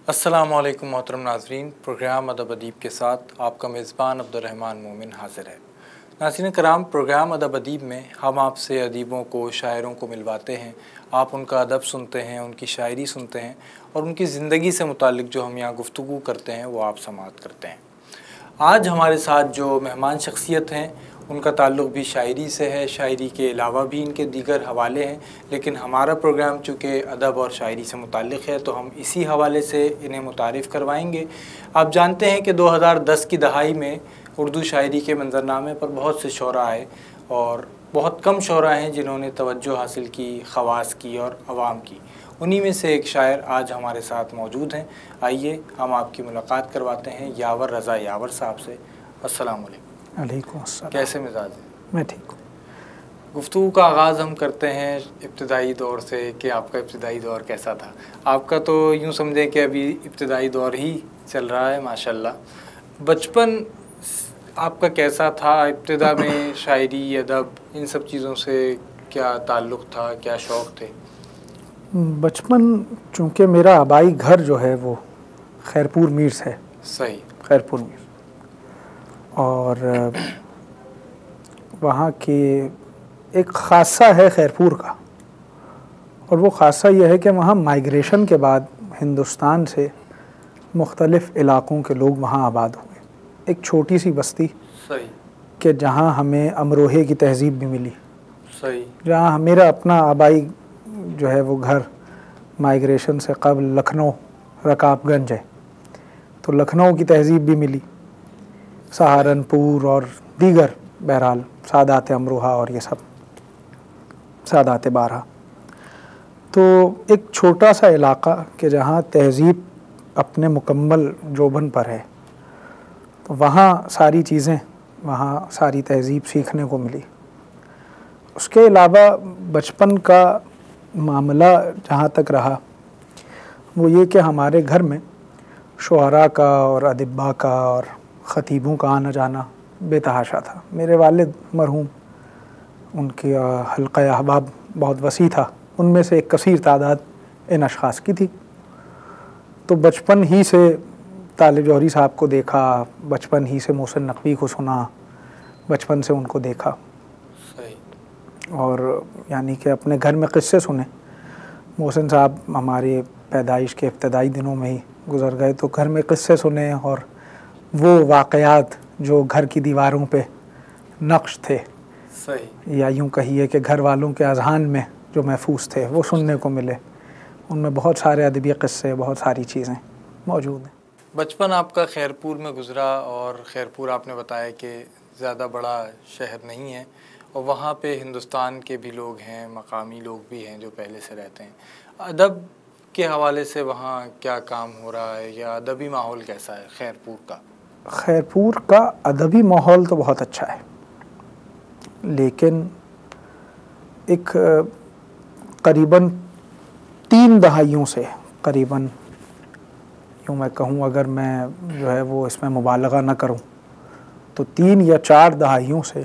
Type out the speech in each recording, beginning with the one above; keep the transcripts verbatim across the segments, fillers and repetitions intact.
अस्सलामुअलैकुम मोहतरम नाज़रीन, प्रोग्राम अदब अदीब के साथ आपका मेज़बान अब्दुर्रहमान मोमिन हाज़िर है। नाज़रीन कराम, प्रोग्राम अदब अदीब में हम आपसे अदीबों को, शायरों को मिलवाते हैं। आप उनका अदब सुनते हैं, उनकी शायरी सुनते हैं और उनकी ज़िंदगी से मुताल्लिक़ जो हम यहाँ गुफ्तगू करते हैं वो आप समाअत करते हैं। आज हमारे साथ जो मेहमान शख्सियत हैं उनका ताल्लुक़ भी शायरी से है। शायरी के अलावा भी इनके दीगर हवाले हैं, लेकिन हमारा प्रोग्राम चूँकि अदब और शायरी से मुताल्लिक़ है तो हम इसी हवाले से इन्हें मुतारिफ़ करवाएंगे। आप जानते हैं कि दो हज़ार दस की दहाई में उर्दू शायरी के मंज़रनामे पर बहुत से शोरा आए और बहुत कम शोरा हैं जिन्होंने तवज्जो हासिल की, ख़वास की और अवाम की। उन्हीं में से एक शायर आज हमारे साथ मौजूद हैं। आइए हम आपकी मुलाकात करवाते हैं यावर रज़ा यावर साहब से। अस्सलाम वालेकुम। वालेकुम अस्सलाम। कैसे मिजाज हैं? मैं ठीक हूँ। गुफ्तगू का आगाज़ हम करते हैं इब्तिदाई दौर से कि आपका इब्तिदाई दौर कैसा था। आपका तो यूँ समझें कि अभी इब्तिदाई दौर ही चल रहा है माशाल्लाह। बचपन आपका कैसा था? इब्तिदा में शायरी, अदब, इन सब चीज़ों से क्या ताल्लुक़ था, क्या शौक़ थे? बचपन चूँकि मेरा आबाई घर जो है वो खैरपुर मीर से है। सही। खैरपुर मीर और वहाँ के एक ख़ासा है खैरपुर का, और वो ख़ासा यह है कि वहाँ माइग्रेशन के बाद हिंदुस्तान से मुख्तलिफ़ इलाक़ों के लोग वहाँ आबाद हुए। एक छोटी सी बस्ती सही कि जहाँ हमें अमरोहे की तहज़ीब भी मिली। सही। जहाँ मेरा अपना आबाई जो है वो घर माइग्रेशन से कबल लखनऊ रकाबगंज है, तो लखनऊ की तहज़ीब भी मिली, सहारनपुर और दीगर बहरहाल सादात अमरोहा और ये सब सादात बारहा। तो एक छोटा सा इलाक़ा कि जहाँ तहज़ीब अपने मुकम्मल जोबन पर है, तो वहाँ सारी चीज़ें, वहाँ सारी तहज़ीब सीखने को मिली। उसके अलावा बचपन का मामला जहाँ तक रहा वो ये कि हमारे घर में शुअरा का और अदिब्बा का और ख़तीबों का आना जाना बेतहाशा था। मेरे वालिद मरहूम, उनकी हल्क़ा अहबाब बहुत वसी था, उनमें से एक कसीर तादाद इन अशख़ास की थी। तो बचपन ही से तालिब जौहरी साहब को देखा, बचपन ही से मोहसिन नक़वी को सुना, बचपन से उनको देखा। और यानी कि अपने घर में क़िस्से सुने। मोहसिन साहब हमारे पैदाइश के इब्तदाई दिनों में ही गुज़र गए, तो घर में क़िस्से सुने और वो वाक़यात जो घर की दीवारों पे नक्श थे, सही, या यूँ कहिए कि घर वालों के अज़हान में जो महफूज थे, वो सुनने को मिले। उनमें बहुत सारे अदबी क़िस्से, बहुत सारी चीज़ें मौजूद हैं। बचपन आपका खैरपुर में गुज़रा और खैरपुर आपने बताया कि ज़्यादा बड़ा शहर नहीं है और वहाँ पे हिंदुस्तान के भी लोग हैं, मकामी लोग भी हैं जो पहले से रहते हैं। अदब के हवाले से वहाँ क्या काम हो रहा है या अदबी माहौल कैसा है खैरपुर का? खैरपुर का अदबी माहौल तो बहुत अच्छा है, लेकिन एक करीबन तीन दहाइयों से, करीबन यूँ मैं कहूँ, अगर मैं जो है वो इसमें मुबालगा न करूँ तो तीन या चार दहाइयों से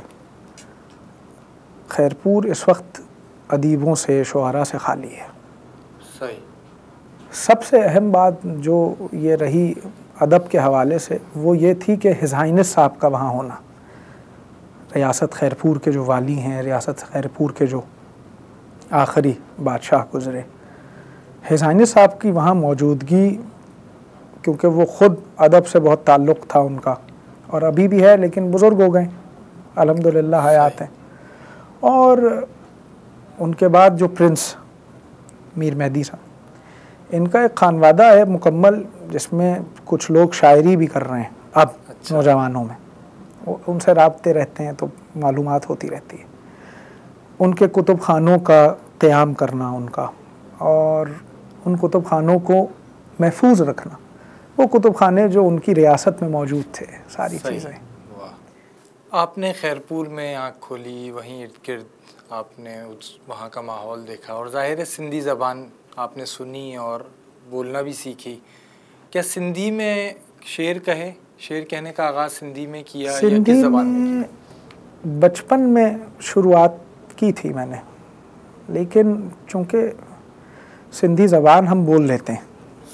खैरपुर इस वक्त अदीबों से, शुअरा से खाली है। सही। सबसे अहम बात जो ये रही अदब के हवाले से वो ये थी कि हिज़ हाइनेस साहब का वहाँ होना, रियासत खैरपुर के जो वाली हैं, रियासत खैरपुर के जो आखिरी बादशाह गुज़रे, हिज़ हाइनेस साहब की वहाँ मौजूदगी, क्योंकि वो ख़ुद अदब से बहुत ताल्लुक़ था उनका, और अभी भी है, लेकिन बुज़ुर्ग हो गए, अल्हम्दुलिल्लाह हयात हैं। और उनके बाद जो प्रिंस मीर मेहदी साहब, इनका एक खानवादा है मुकम्मल, जिसमें कुछ लोग शायरी भी कर रहे हैं अब। अच्छा। नौजवानों में उनसे राब्ते रहते हैं तो मालूमात होती रहती है। उनके कुतुब खानों का क़याम करना उनका, और उन कुतुब खानों को महफूज रखना, वो कुतुब खाने जो उनकी रियासत में मौजूद थे, सारी चीज़ें। आपने खैरपुर में आँख खोली, वहीं इर्द गिर्द आपने उस वहाँ का माहौल देखा और ज़ाहिर है सिंधी ज़बान आपने सुनी और बोलना भी सीखी। क्या सिंधी में शेर कहे, शेर कहने का आगाज़ सिंधी में किया या किस ज़बान में किया? बचपन में शुरुआत की थी मैंने, लेकिन चूँकि सिंधी ज़बान हम बोल लेते हैं,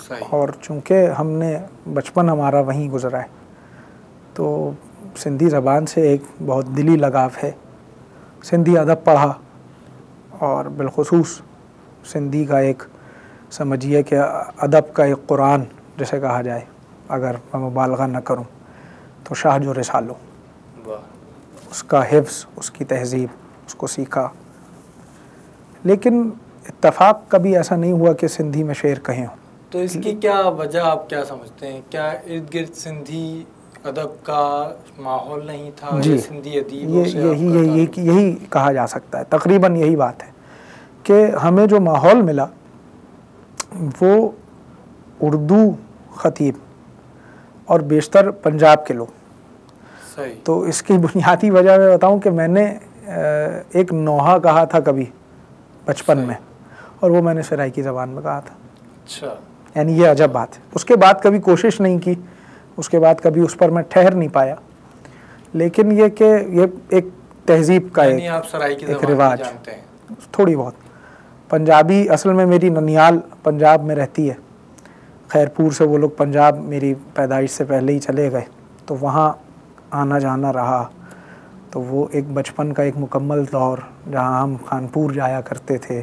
और चूँकि हमने बचपन हमारा वहीं गुजरा है तो सिंधी ज़बान से एक बहुत दिली लगाव है। सिंधी अदब पढ़ा और बिलखुसूस सिंधी का एक समझिए कि अदब का एक कुरान जिसे कहा जाए, अगर मैं मुबालगा न करूं तो शाह जो रिसालो, उसका हिफ्ज़, उसकी तहज़ीब, उसको सीखा। लेकिन इत्तफ़ाक़ कभी ऐसा नहीं हुआ कि सिंधी में शेर कहे हों। तो इसकी क्या वजह आप क्या समझते हैं? क्या इर्द गिर्द सिंधी अदब का माहौल नहीं था? जी, सिंधी अदीब ये यही यही यही कहा जा सकता है, तकरीबन यही बात है कि हमें जो माहौल मिला वो उर्दू ख़तीब और बेशतर पंजाब के लोग। सही। तो इसकी बुनियादी वजह मैं बताऊं कि मैंने एक नोहा कहा था कभी बचपन में, और वो मैंने सराइकी ज़बान में कहा था। अच्छा। यानी ये अजब बात है। उसके बाद कभी कोशिश नहीं की, उसके बाद कभी उस पर मैं ठहर नहीं पाया। लेकिन ये कि ये एक तहज़ीब का एक, आप सराइकी एक रिवाज जानते हैं? थोड़ी बहुत। पंजाबी असल में मेरी ननियाल पंजाब में रहती है, खैरपुर से वो लोग पंजाब मेरी पैदाइश से पहले ही चले गए, तो वहाँ आना जाना रहा। तो वो एक बचपन का एक मुकम्मल दौर जहाँ हम खानपुर जाया करते थे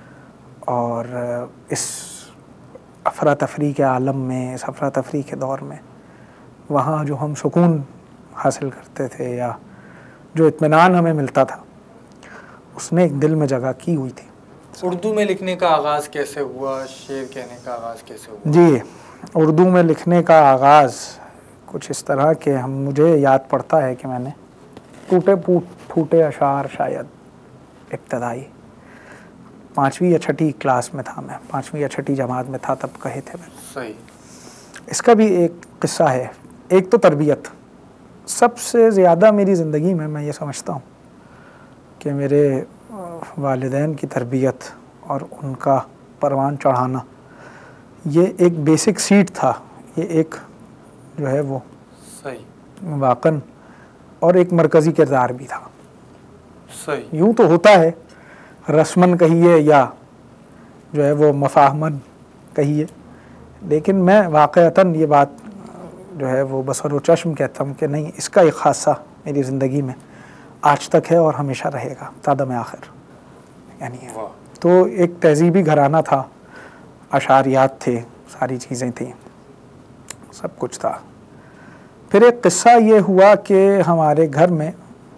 और इस अफरा तफरी के आलम में, इस अफरा तफरी के दौर में वहाँ जो हम सुकून हासिल करते थे या जो इत्मीनान हमें मिलता था, उसने एक दिल में जगह की हुई थी। उर्दू में लिखने का आगाज़ कैसे हुआ? शेर कहने का आगाज़ कैसे हुआ? जी, उर्दू में लिखने का आगाज़ कुछ इस तरह के हम मुझे याद पड़ता है कि मैंने टूटे फूटे अशार शायद इब्तदाई पाँचवीं या छठी क्लास में था, मैं पाँचवीं या छठी जमात में था तब कहे थे मैंने। सही। इसका भी एक किस्सा है। एक तो तरबियत, सबसे ज़्यादा मेरी ज़िंदगी में मैं ये समझता हूँ कि मेरे वालिदैन की तरबियत और उनका परवान चढ़ाना ये एक बेसिक सीट था, ये एक जो है वो सही वाकन और एक मरकज़ी किरदार भी था। सही। यूँ तो होता है रस्मन कहिए या जो है वो मफाहमन कहिए, लेकिन मैं वाक़अतन ये बात जो है वो बसर व चश्म कहता हूँ कि नहीं, इसका एक ख़ासा मेरी ज़िंदगी में आज तक है और हमेशा रहेगा तादम आखिर। यानी तो एक तहज़ीबी घराना था, अशारियात थे, सारी चीज़ें थी, सब कुछ था। फिर एक क़िस्सा ये हुआ कि हमारे घर में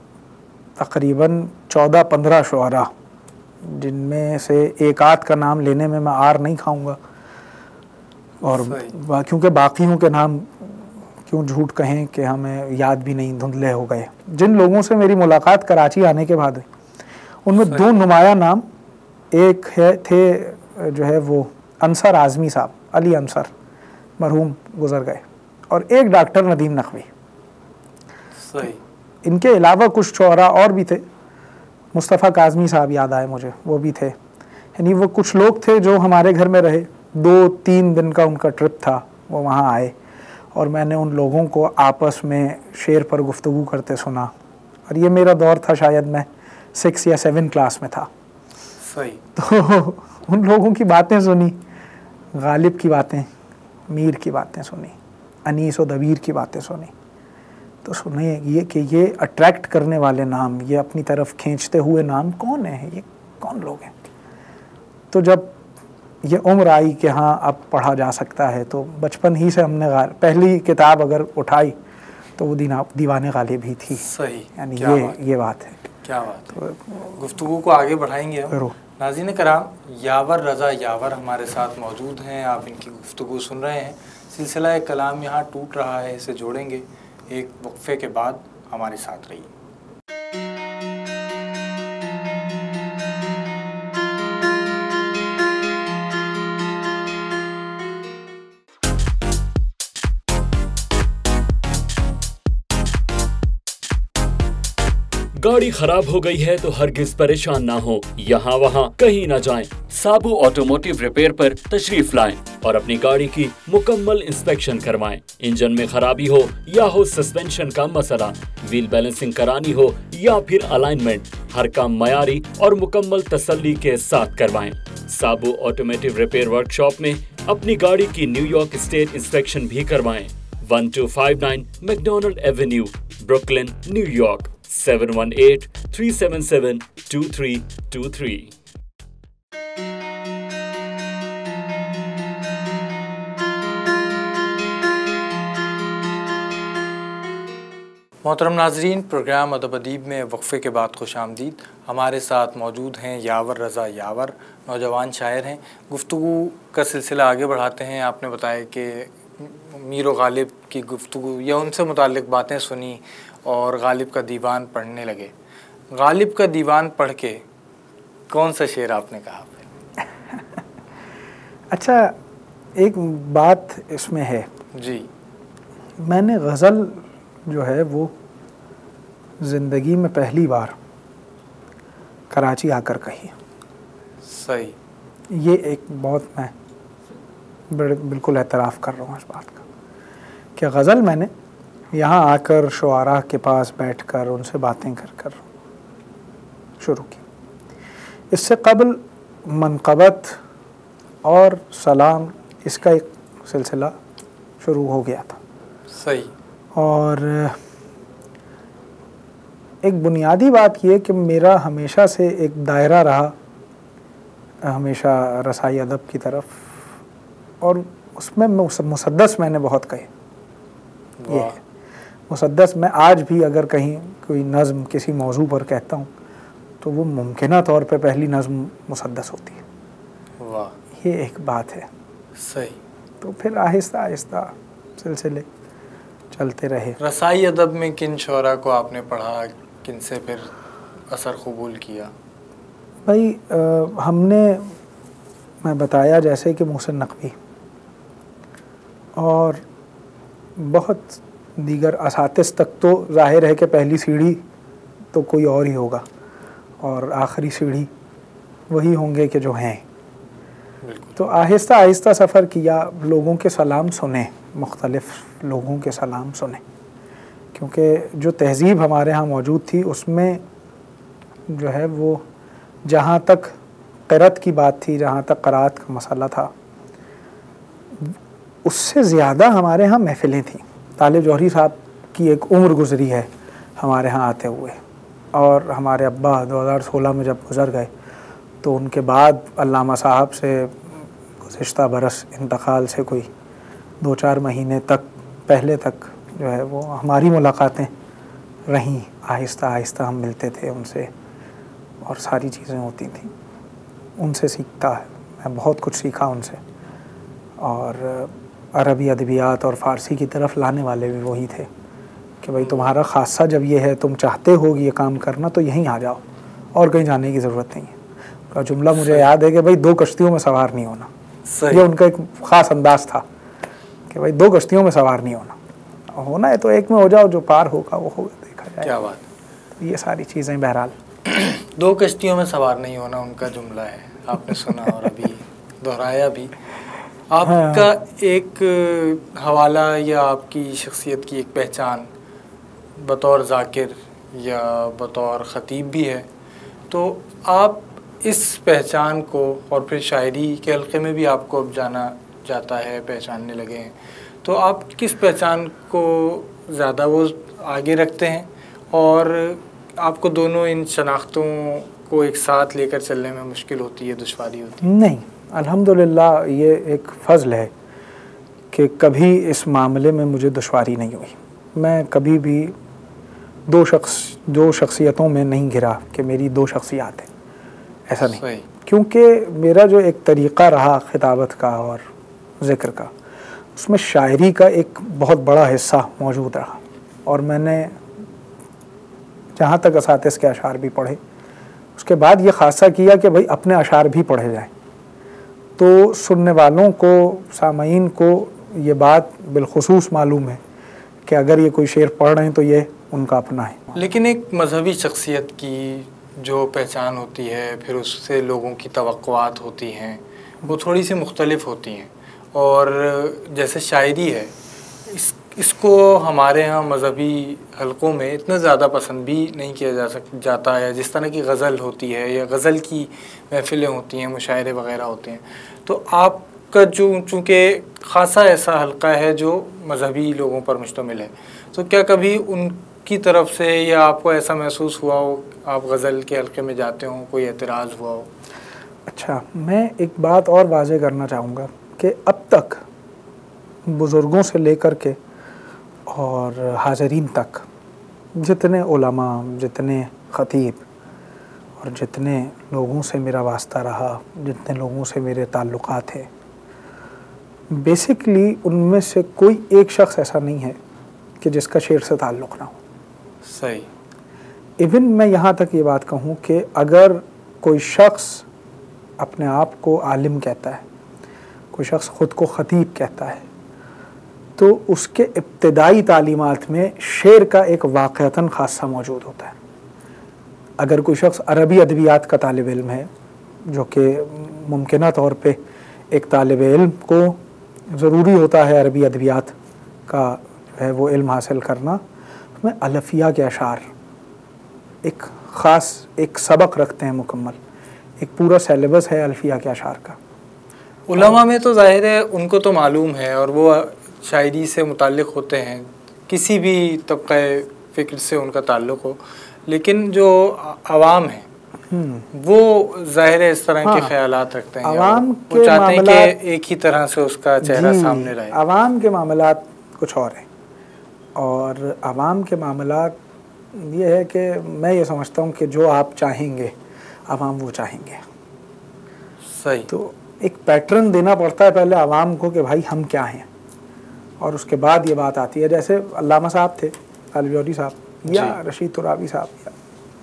तकरीबन चौदह पंद्रह शुअरा, जिनमें से एक आध का नाम लेने में मैं आर नहीं खाऊंगा, और क्योंकि बाकियों के नाम क्यों झूठ कहें कि हमें याद भी नहीं, धुंधले हो गए। जिन लोगों से मेरी मुलाकात कराची आने के बाद हुई उनमें दो नुमाया नाम, एक है थे जो है वो अंसर आज़मी साहब, अली अंसर मरहूम गुज़र गए, और एक डॉक्टर नदीम नकवी। सही। इनके अलावा कुछ शोहरा और भी थे, मुस्तफ़ा काज़मी साहब याद आए मुझे, वो भी थे। यानी वो कुछ लोग थे जो हमारे घर में रहे, दो तीन दिन का उनका ट्रिप था, वो वहाँ आए और मैंने उन लोगों को आपस में शेर पर गुफ्तगू करते सुना। और ये मेरा दौर था, शायद मैं सिक्स या सेवन क्लास में था। सही। तो उन लोगों की बातें सुनी, गालिब की बातें, मीर की बातें सुनी, अनीस और दबीर की बातें सुनी। तो सुने ये कि ये अट्रैक्ट करने वाले नाम, ये अपनी तरफ खींचते हुए नाम कौन है, ये कौन लोग हैं। तो जब ये उम्र आई कि हाँ अब पढ़ा जा सकता है, तो बचपन ही से हमने पहली किताब अगर उठाई तो वो दीना दीवाने गालिब ही थी। सही। यानी ये बात ये बात है। क्या बात है। तो गुफ्तगू को आगे बढ़ाएंगे हम। नाज़रीन कराम, यावर रज़ा यावर हमारे साथ मौजूद हैं, आप इनकी गुफ्तगू सुन रहे हैं। सिलसिला कलाम यहाँ टूट रहा है, इसे जोड़ेंगे एक वक्फे के बाद। हमारे साथ रहिए। गाड़ी खराब हो गई है तो हरगिज परेशान ना हो, यहाँ वहाँ कहीं ना जाएं। साबू ऑटोमोटिव रिपेयर पर तशरीफ लाएं और अपनी गाड़ी की मुकम्मल इंस्पेक्शन करवाएं। इंजन में खराबी हो या हो सस्पेंशन का मसला, व्हील बैलेंसिंग करानी हो या फिर अलाइनमेंट, हर काम मयारी और मुकम्मल तसल्ली के साथ करवाएं। साबू ऑटोमोटिव रिपेयर वर्कशॉप में अपनी गाड़ी की न्यूयॉर्क स्टेट इंस्पेक्शन भी करवाएं। One two five nine McDonald avenue, Brooklyn, New York seven one eight three seven seven two three two three. मोहतरम नाजरीन, प्रोग्राम अदब अदीब में वक्फ़े के बाद खुश आमदीद। हमारे साथ मौजूद हैं यावर रज़ा यावर, नौजवान शायर हैं। गुफ्तगू का सिलसिला आगे बढ़ाते हैं। आपने बताया कि मीर व गालिब की गुफ्तगू या उनसे मुताल्लिक़ बातें सुनी और गालिब का दीवान पढ़ने लगे। गालिब का दीवान पढ़ के कौन सा शेर आपने कहा? अच्छा, एक बात इसमें है जी, मैंने गज़ल जो है वो ज़िंदगी में पहली बार कराची आकर कही। सही। ये एक बहुत मैं बिल्कुल एतराफ़ कर रहा हूँ इस बात का कि गज़ल मैंने यहाँ आकर शुआरा के पास बैठकर उनसे बातें कर कर शुरू की। इससे कबल मनक़बत और सलाम इसका एक सिलसिला शुरू हो गया था। सही। और एक बुनियादी बात ये कि मेरा हमेशा से एक दायरा रहा हमेशा रसाई अदब की तरफ, और उसमें मुसद्दस मैंने बहुत कहे। ये है मुसद्दस। मैं आज भी अगर कहीं कोई नज़्म किसी मौजू पर कहता हूँ तो वो मुमकिना तौर पे पहली नज़्म मुसद्दस होती है। वाह, ये एक बात है। सही। तो फिर आहिस्ता आहिस्ता सिलसिले चलते रहे। रसाई अदब में किन शोरा को आपने पढ़ा, किन से फिर असर कबूल किया? भाई आ, हमने मैं बताया जैसे कि मोहसिन नकवी और बहुत दीगर असातिज़ तक तो ज़ाहिर है कि पहली सीढ़ी तो कोई और ही होगा और आखिरी सीढ़ी वही होंगे कि जो हैं। तो आहिस्ता आहिस्ता सफ़र किया, लोगों के सलाम सुने, मुख्तलिफ़ लोगों के सलाम सुने, क्योंकि जो तहज़ीब हमारे यहाँ मौजूद थी उसमें जो है वो जहाँ तक क़िरात की बात थी, जहाँ तक क़राअत का मसला था, उससे ज़्यादा हमारे यहाँ महफ़िलें थीं। तालिब जौहरी साहब की एक उम्र गुज़री है हमारे यहाँ आते हुए, और हमारे अब्बा दो हज़ार सोलह में जब गुज़र गए तो उनके बाद अल्लामा साहब से गुज़िश्ता बरस इंतकाल से कोई दो चार महीने तक पहले तक जो है वो हमारी मुलाकातें रहीं। आहिस्ता आहिस्ता हम मिलते थे उनसे और सारी चीज़ें होती थी। उनसे सीखता है, मैं बहुत कुछ सीखा उनसे, और अरबी अदबियात और फ़ारसी की तरफ लाने वाले भी वही थे कि भाई तुम्हारा ख़ासा जब ये है, तुम चाहते हो ये काम करना तो यहीं आ जाओ और कहीं जाने की ज़रूरत नहीं है। का जुमला मुझे याद है कि भाई दो कश्तियों में सवार नहीं होना। ये उनका एक ख़ास अंदाज़ था कि भाई दो कश्तियों में सवार नहीं होना, होना है तो एक में हो जाओ, जो पार होगा वो होगा, देखा जाए। क्या बात। तो ये सारी चीज़ें बहरहाल दो कश्तियों में सवार नहीं होना उनका जुमला है, आपने सुना और अभी दोहराया भी। आपका हाँ। एक हवाला या आपकी शख्सियत की एक पहचान बतौर ज़ाकिर या बतौर ख़तीब भी है, तो आप इस पहचान को और फिर शायरी के हल्के में भी आपको अब जाना जाता है, पहचानने लगे हैं, तो आप किस पहचान को ज़्यादा वो आगे रखते हैं और आपको दोनों इन शनाख्तों को एक साथ लेकर चलने में मुश्किल होती है, दुश्वारी होती है? नहीं, अल्हम्दुलिल्लाह ये एक फ़ज़ल है कि कभी इस मामले में मुझे दुश्वारी नहीं हुई। मैं कभी भी दो शख्स दो शख्सियतों में नहीं घिरा कि मेरी दो शख्सियात हैं, ऐसा नहीं। क्योंकि मेरा जो एक तरीक़ा रहा खिताबत का और ज़िक्र का, उसमें शायरी का एक बहुत बड़ा हिस्सा मौजूद रहा, और मैंने जहाँ तक असातिज़ के अशार भी पढ़े, उसके बाद ये ख़ासा किया कि भाई अपने अशार भी पढ़े जाएँ, तो सुनने वालों को, सामईन को ये बात बिलखुसूस मालूम है कि अगर ये कोई शेर पढ़ रहे हैं तो ये उनका अपना है। लेकिन एक मजहबी शख्सियत की जो पहचान होती है, फिर उससे लोगों की तवक्कुआत होती हैं, वो थोड़ी सी मुख्तलिफ होती हैं, और जैसे शायरी है, इस इसको हमारे यहाँ मजहबी हलकों में इतना ज़्यादा पसंद भी नहीं किया जा सक जाता है जिस तरह की गज़ल होती है या गज़ल की महफ़िलें होती हैं, मुशायरे वग़ैरह होते हैं। तो आप का जो चूँकि ख़ासा ऐसा हल्का है जो मजहबी लोगों पर मुश्तमिल है, तो क्या कभी उनकी तरफ से या आपको ऐसा महसूस हुआ हो, आप गज़ल के हल्के में जाते हो, कोई एतराज़ हुआ हो? अच्छा, मैं एक बात और वाज़े करना चाहूँगा कि अब तक बुज़ुर्गों से लेकर के और हाज़रीन तक जितने उलमा, जितने ख़तीब और जितने लोगों से मेरा वास्ता रहा, जितने लोगों से मेरे ताल्लुक़ात हैं, बेसिकली उनमें से कोई एक शख्स ऐसा नहीं है कि जिसका शेर से ताल्लुक़ ना हो। सही। इवन मैं यहाँ तक ये बात कहूँ कि अगर कोई शख्स अपने आप को आलिम कहता है, कोई शख्स ख़ुद को ख़तीब कहता है, तो उसके इब्तिदाई तालीमात में शेर का एक वाक़अतन ख़ासा मौजूद होता है। अगर कोई शख्स अरबी अदबियात का तालिब इल्म है, जो कि मुमकिना तौर पे एक तालिब इल्म को ज़रूरी होता है अरबी अदबियात का जो है वो इल्म हासिल करना, तो मैं अलफ़िया के अशार एक ख़ास एक सबक रखते हैं मुकम्मल, एक पूरा सिलेबस है अलफ़िया के अशार का। उलमा में तो ज़ाहिर है उनको तो मालूम है और वो शायरी से मुताल्लिक़ होते हैं, किसी भी तबक़े फ़िक्र से उनका ताल्लुक़ हो, लेकिन जो आवाम है वो ज़ाहिर है इस तरह हाँ, के ख़यालात रखते हैं, आवाम वो चाहते हैं कि एक ही तरह से उसका चेहरा सामने रहे। आवाम के मामलात कुछ और हैं, और आवाम के मामलात ये है कि मैं ये समझता हूँ कि जो आप चाहेंगे आवाम वो चाहेंगे। सही। तो एक पैटर्न देना पड़ता है पहले आवाम को कि भाई हम क्या हैं, और उसके बाद ये बात आती है। जैसे अल्लामा साहब थे, तालिब साहब या रशीद तुराबी साहब, या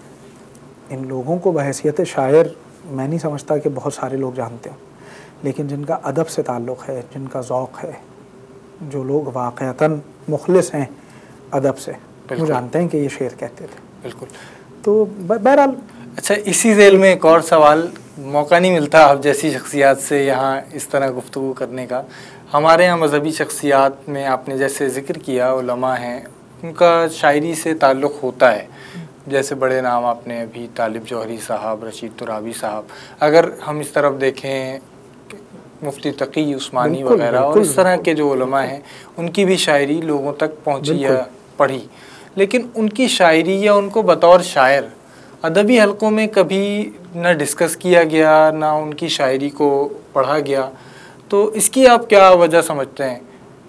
इन लोगों को बहैसियत शायर मैं नहीं समझता कि बहुत सारे लोग जानते हो, लेकिन जिनका अदब से ताल्लुक़ है, जिनका ज़ौक़ है, जो लोग वाक़अतन मुखलिस हैं अदब से, वो जानते हैं कि ये शेर कहते थे। बिल्कुल। तो बहरहाल अच्छा, इसी जेल में एक और सवाल, मौका नहीं मिलता आप जैसी शख्सियात से यहाँ इस तरह गुफ्तगू करने का। हमारे यहाँ मजहबी शख्सियात में आपने जैसे ज़िक्र किया उलमा हैं, उनका शायरी से ताल्लुक़ होता है, जैसे बड़े नाम आपने अभी तालिब जौहरी साहब, रशीद तुराबी साहब, अगर हम इस तरफ देखें मुफ्ती तकी उस्मानी वगैरह और इस तरह के जो उलमा हैं, उनकी भी शायरी लोगों तक पहुँची या पढ़ी, लेकिन उनकी शायरी या उनको बतौर शायर अदबी हलकों में कभी न डिस्कस किया गया, ना उनकी शायरी को पढ़ा गया, तो इसकी आप क्या वजह समझते हैं?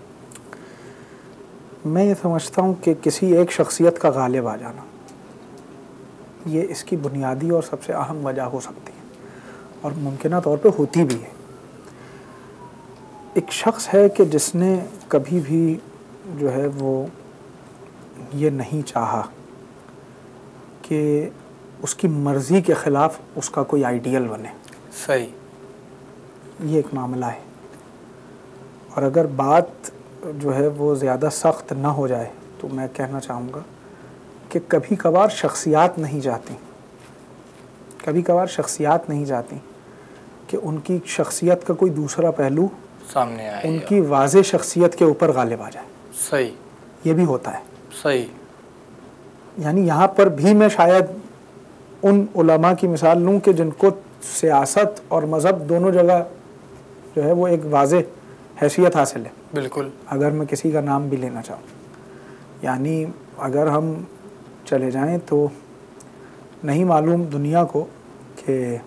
मैं ये समझता हूँ कि किसी एक शख्सियत का गालिब आ जाना, ये इसकी बुनियादी और सबसे अहम वजह हो सकती है, और मुमकिना तौर पे होती भी है। एक शख्स है कि जिसने कभी भी जो है वो ये नहीं चाहा कि उसकी मर्ज़ी के ख़िलाफ़ उसका कोई आइडियल बने। सही। ये एक मामला है, और अगर बात जो है वो ज़्यादा सख्त ना हो जाए तो मैं कहना चाहूँगा कि कभी कभार शख्सियात नहीं जाती, कभी कभार शख्सियात नहीं जाती कि उनकी शख्सियत का कोई दूसरा पहलू सामने आए, उनकी वाज़े शख्सियत के ऊपर गालिब आ जाए। सही। ये भी होता है। सही। यानी यहाँ पर भी मैं शायद उन उलमा की मिसाल लूँ कि जिनको सियासत और मज़हब दोनों जगह जो है वो एक वाज़े हैसियत हासिल है। बिल्कुल। अगर मैं किसी का नाम भी लेना चाहूँ, यानी अगर हम चले जाएं तो नहीं मालूम दुनिया को कि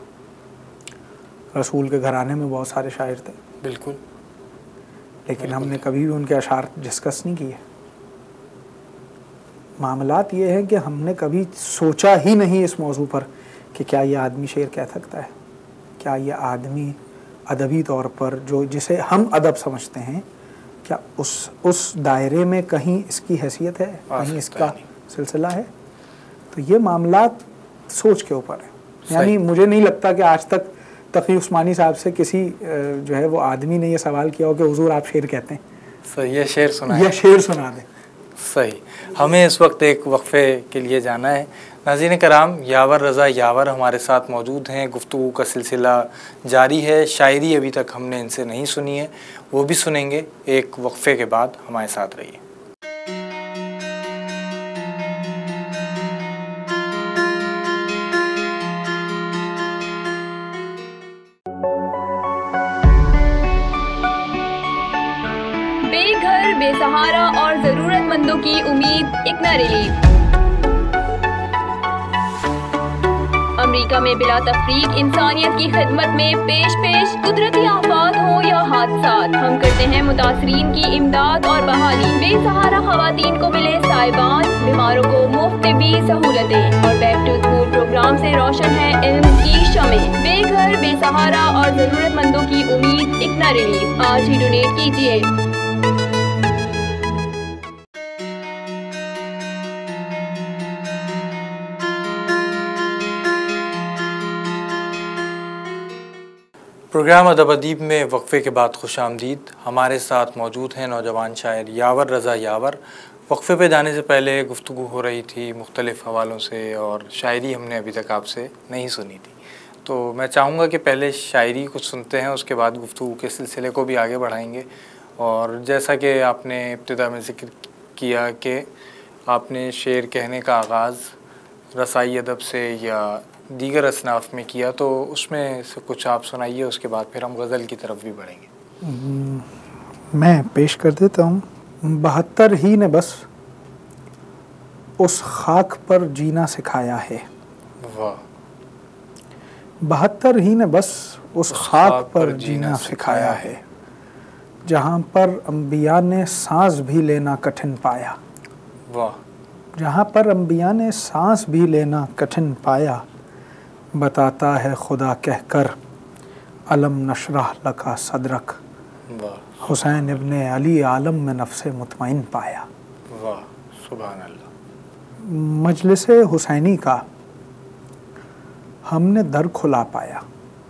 रसूल के घराने में बहुत सारे शायर थे। बिल्कुल। लेकिन बिल्कुल। हमने कभी भी उनके अशार डिस्कस नहीं किए। मामलात ये हैं कि हमने कभी सोचा ही नहीं इस मौजू पर कि क्या ये आदमी शेर कह सकता है, क्या ये आदमी अदबी तौर पर जो जिसे हम अदब समझते हैं, क्या उस उस दायरे में कहीं इसकी हैसियत है, कहीं इसका सिलसिला है। तो ये मामलात सोच के ऊपर है। यानी मुझे नहीं लगता कि आज तक तकी उस्मानी साहब से किसी जो है वो आदमी ने ये सवाल किया हो कि हुजूर आप शेर कहते हैं। सही, ये शेर सुना ये शेर सुना दें। सही। हमें इस वक्त एक वक्फ़े के लिए जाना है। नाज़रीन कराम, यावर रज़ा यावर हमारे साथ मौजूद हैं, गुफ्तगू का सिलसिला जारी है। शायरी अभी तक हमने इनसे नहीं सुनी है, वो भी सुनेंगे एक वक्फ़े के बाद। हमारे साथ रहिए। बेसहारा और जरूरतमंदों की उम्मीद इकना रिलीफ। अमेरिका में बिला तफरीक इंसानियत की खिदमत में पेश पेश कुदरती आफात हो या हादसात, हम करते हैं मुतासरीन की इमदाद और बहाली। बेसहारा खवातीन को मिले साइबान, बीमारों को मुफ्त तिब्बी सहूलतें और बैक टू स्कूल प्रोग्राम से रोशन है इल्म की शमें। बेघर, बेसहारा और जरूरतमंदों की उम्मीद इकना रिलीफ। आज ही डोनेट कीजिए। प्रोग्राम अदब अदीब में वक्फ़े के बाद खुश आमदीद। हमारे साथ मौजूद हैं नौजवान शायर यावर रज़ा यावर। वक्फ़े पे जाने से पहले गुफ्तगू हो रही थी मुख्तलिफ़ हवालों से और शायरी हमने अभी तक आपसे नहीं सुनी थी, तो मैं चाहूँगा कि पहले शायरी कुछ सुनते हैं, उसके बाद गुफ्तगू के सिलसिले को भी आगे बढ़ाएंगे। और जैसा कि आपने इब्तिदा में ज़िक्र किया कि आपने शेर कहने का आगाज़ रसाई अदब से या दीगर असनाफ में किया, तो उसमें से कुछ आप सुनाइए, उसके बाद फिर हम गज़ल की तरफ भी बढ़ेंगे। मैं पेश कर देता हूँ। बहत्तर ही ने बस उस खाक पर जीना सिखाया है। वाह। बहत्तर ही ने बस उस खाक पर जीना सिखाया है, जहाँ पर अंबिया ने सांस भी लेना कठिन पाया। वाह। जहाँ पर अंबिया ने सांस भी लेना कठिन पाया, बताता है खुदा कहकर अलम नशरह लका सदरक। वाह। हुसैन इब्ने अली आलम में नफ्से मुतमईन पाया। वाह, सुभान अल्लाह। मजलिसे हुसैनी का हमने दर खुला पाया।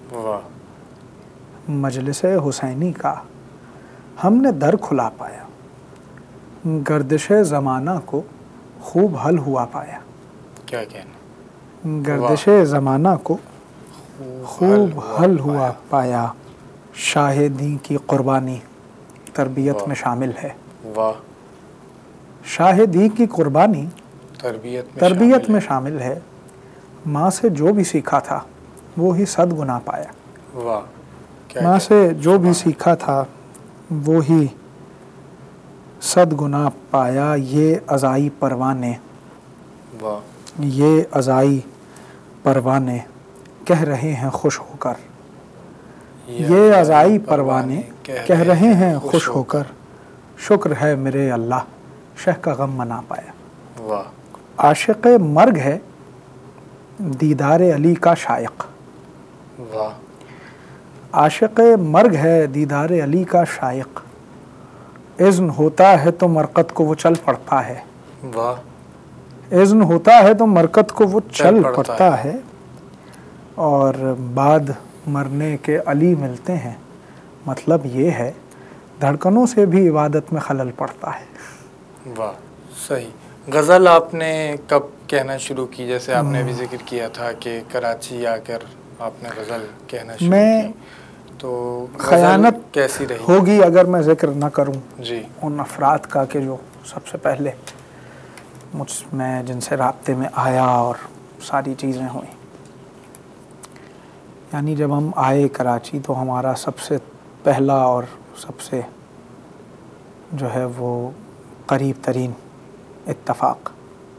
वाह। मजलिसे हुसैनी का हमने दर खुला पाया, गर्दिशे ज़माना को खूब हल हुआ पाया। क्या कहना। गर्दिशे ज़माना को खूब हल हुआ पाया, शाहिदी की कुर्बानी तरबियत में शामिल है। वाह। शाहिदी की कुर्बानी तरबियत में तरबियत में शामिल है, माँ से जो भी सीखा था वो ही सद गुना पाया। वाह। माँ से जो भी सीखा था वो ही सद गुना पाया, ये अज़ाई परवाने। वाह। ये अज़ाई परवाने कह रहे हैं खुश होकर। ये अज़ाई परवाने कह रहे हैं खुश होकर, शुक्र है मेरे अल्लाह शह का गम मना पाया। वाह। आशिक़ मर्ग है दीदार अली का शायक। वाह। आशिक़ मर्ग है दीदार अली का शायक, इज़्न होता है तो मरकत को वो चल पड़ता है। वाह। इज़्न होता है तो मरकत को वो चल पड़ता, पड़ता है, है और बाद मरने के अली मिलते हैं। मतलब ये है धड़कनों से भी इबादत में खलल पड़ता है। वाह, सही। गज़ल आपने कब कहना शुरू की? जैसे आपने अभी जिक्र किया था कि कराची आकर आपने गज़ल कहना शुरू मैं की, तो खयानत कैसी रही होगी अगर मैं जिक्र न करूं जी उन अफराद का कि जो सबसे पहले मुझ में जिनसे राब्ते में आया और सारी चीज़ें हुई। यानी जब हम आए कराची तो हमारा सबसे पहला और सबसे जो है वो करीब तरीन इत्तफ़ाक़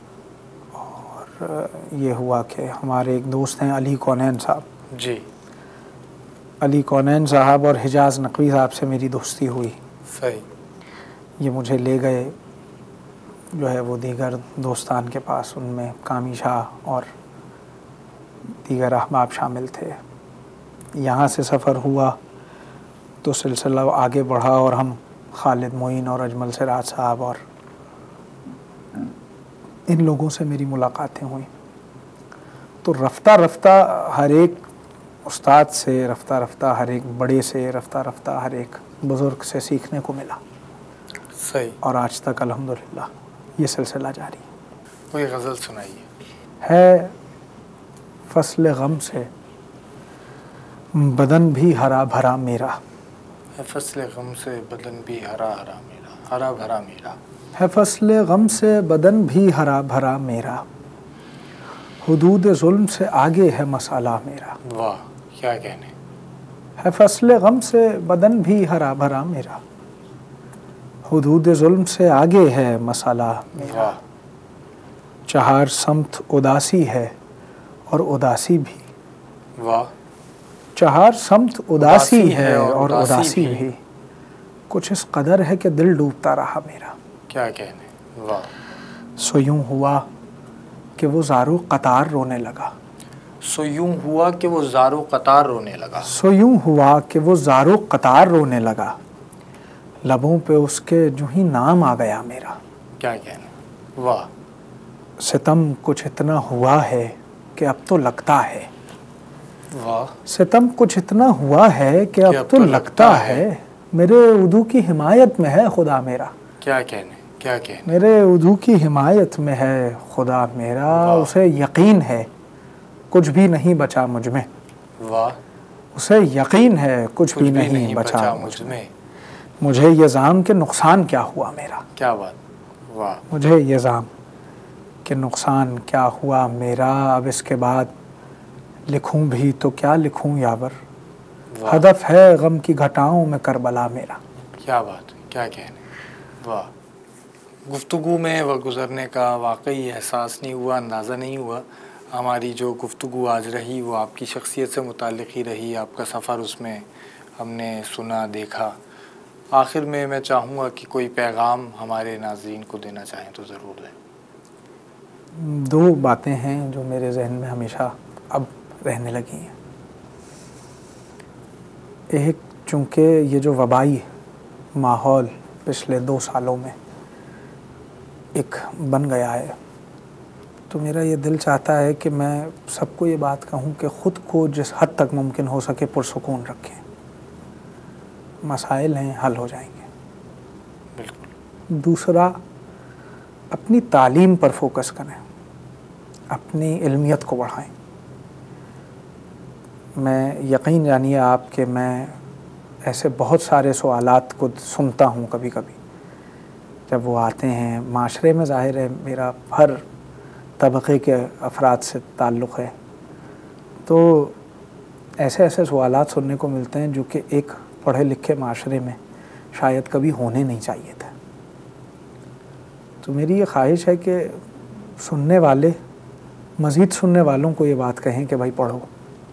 और ये हुआ कि हमारे एक दोस्त हैं अली कौनैन साहब। जी। अली कौनैन साहब और हिजाज़ नकवी साहब से मेरी दोस्ती हुई। सही। ये मुझे ले गए जो है वो दीगर दोस्तान के पास, उनमें कामी शाह और दीगर अहबाब शामिल थे। यहाँ से सफ़र हुआ तो सिलसिला आगे बढ़ा और हम खालिद मोइन और अजमल सिराज साहब और इन लोगों से मेरी मुलाकातें हुई। तो रफ्ता रफ्ता हर एक उस्ताद से, रफ्ता रफ्ता हर एक बड़े से, रफ्ता रफ्ता हर एक बुज़ुर्ग से सीखने को मिला। सही। और आज तक अल्हम्दुलिल्लाह ये सिलसिला जारी है। कोई गज़ल सुनाइए। है फ़स्ल गम से बदन भी हरा भरा मेरा। है फ़स्ल गम से बदन भी हरा हरा मेरा, हरा भरा मेरा। है फ़स्ल गम से बदन भी हरा भरा मेरा, हुदूद ज़ुल्म से आगे है मसाला मेरा। वाह, क्या कहने। है फ़स्ल गम से बदन भी हरा भरा मेरा, हुदूद जुल्म से आगे है मसाला मेरा, चहार समत उदासी है और उदासी भी। वाह। चहार समत उदासी, उदासी है और, और उदासी, उदासी भी।, भी कुछ इस कदर है कि दिल डूबता रहा मेरा। क्या कहने। वाह। सो यूं हुआ कि वो ज़ारो कतार रोने लगा। सो यूं हुआ कि वो ज़ारो कतार रोने लगा। सो यूं हुआ कि वो ज़ारो कतार रोने लगा, लबों पे उसके जो ही नाम आ गया मेरा। क्या कहने। वाह। सितम कुछ इतना हुआ है कि अब तो लगता है। वाह। सितम कुछ इतना हुआ है कि अब, अब तो, तो लगता, लगता है, है मेरे उदू की हिमायत में है खुदा मेरा। क्या कहने। क्या कहने। मेरे उदू की हिमायत में है खुदा मेरा, उसे यकीन है कुछ भी नहीं बचा मुझ में। वाह। उसे यकीन है कुछ, कुछ भी नहीं, नहीं बचा, बचा मुझ में। मुझे ये जाम के नुकसान क्या हुआ मेरा। क्या बात। वाह। मुझे ये जाम के नुकसान क्या हुआ मेरा, अब इसके बाद लिखूं भी तो क्या लिखूं यावर, हदफ है गम की घटाओं में करबला मेरा। क्या बात। क्या कहने। वाह। गुफ्तगू में वह गुज़रने का वाकई एहसास नहीं हुआ, अंदाज़ा नहीं हुआ। हमारी जो गुफ्तगू आज रही वो आपकी शख्सियत से मुताल्लिक़ ही रही, आपका सफ़र उसमें हमने सुना देखा। आखिर में मैं चाहूँगा कि कोई पैगाम हमारे नाज़रीन को देना चाहें तो ज़रूर दें। दो बातें हैं जो मेरे जहन में हमेशा अब रहने लगी हैं। एक, चूँकि ये जो वबाई माहौल पिछले दो सालों में एक बन गया है, तो मेरा ये दिल चाहता है कि मैं सबको ये बात कहूँ कि ख़ुद को जिस हद तक मुमकिन हो सके पुरसुकून रखें। मसाइल हैं, हल हो जाएंगे। बिल्कुल। दूसरा, अपनी तालीम पर फोकस करें, अपनी इल्मियत को बढ़ाएं। मैं यकीन जानिए आप कि मैं ऐसे बहुत सारे सवालात को सुनता हूँ कभी कभी जब वो आते हैं। माशरे में ज़ाहिर है मेरा हर तबक़े के अफराद से ताल्लुक़ है, तो ऐसे ऐसे सवालात सुनने को मिलते हैं जो कि एक पढ़े लिखे माशरे में शायद कभी होने नहीं चाहिए थे। तो मेरी ये ख्वाहिश है कि सुनने वाले मज़ीद सुनने वालों को ये बात कहें कि भाई पढ़ो,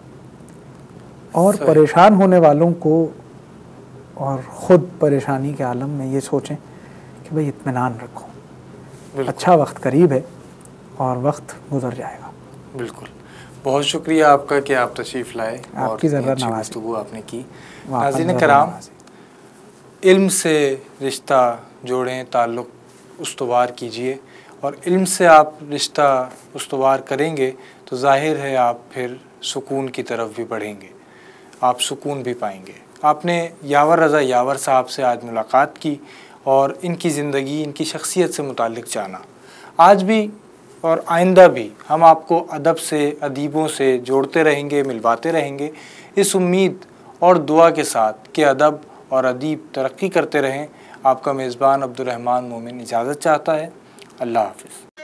और परेशान होने वालों को और ख़ुद परेशानी के आलम में ये सोचें कि भाई इत्मीनान रखो, अच्छा वक्त करीब है और वक्त गुज़र जाएगा। बिल्कुल। बहुत शुक्रिया आपका कि आप तशरीफ़ लाए, आपकी ज़रूरत नवाज़ी गुफ्तगू आपने की। नाज़रीन कराम, इल्म से रिश्ता जोड़ें, ताल्लुक़ उस्तवार कीजिए, और इल्म से आप रिश्ता उस्तवार करेंगे तो ज़ाहिर है आप फिर सुकून की तरफ भी बढ़ेंगे, आप सुकून भी पाएंगे। आपने यावर रज़ा यावर साहब से आज मुलाकात की और इनकी ज़िंदगी, इनकी शख्सियत से मुताल्लिक़ जाना। आज भी और आइंदा भी हम आपको अदब से, अदीबों से जोड़ते रहेंगे, मिलवाते रहेंगे, इस उम्मीद और दुआ के साथ कि अदब और अदीब तरक्की करते रहें। आपका मेज़बान अब्दुर्रहमान मोमिन इजाज़त चाहता है। अल्लाह हाफ़िज़।